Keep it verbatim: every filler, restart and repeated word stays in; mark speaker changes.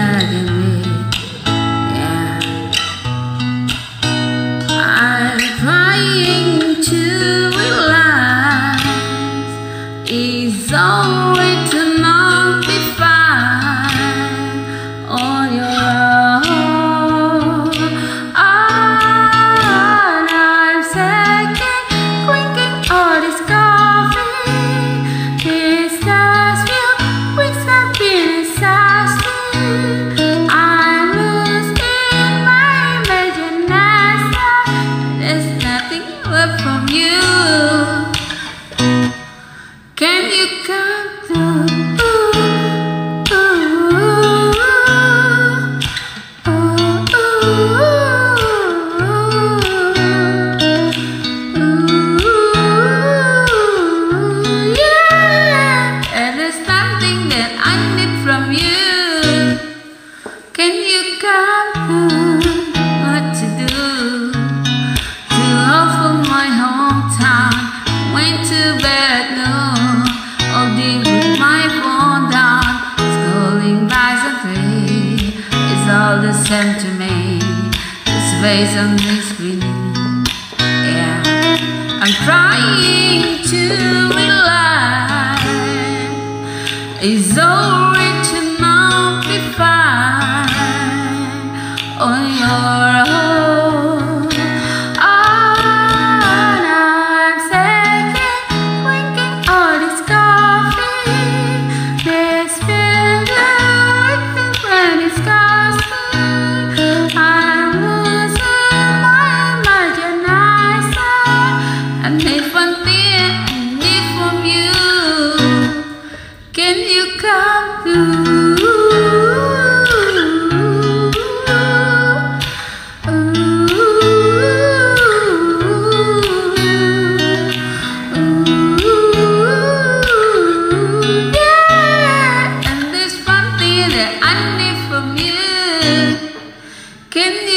Speaker 1: nagging me. Yeah, I'm trying to realize it's alright to not be fine on your own. And I'm second drinking all this coffee. This does feel with something exhausting. I'm losing my imagination. There's nothing left from you. Can you come through? Ooh, ooh, ooh, ooh, yeah. And there's something that I need from you. Can you come through? What to do? To love from my hometown. Went to bed at noon. Holding with my phone down. Scrolling by the three. It's all the same to me. This face on the screen. Yeah, I'm trying to realize it's alright to not be fine on your own. And I'm second drinking all this coffee. This feeling when it's disgusting. I'm losing my imagination. And if one thing I need from you, can you come through? That I need from you. Can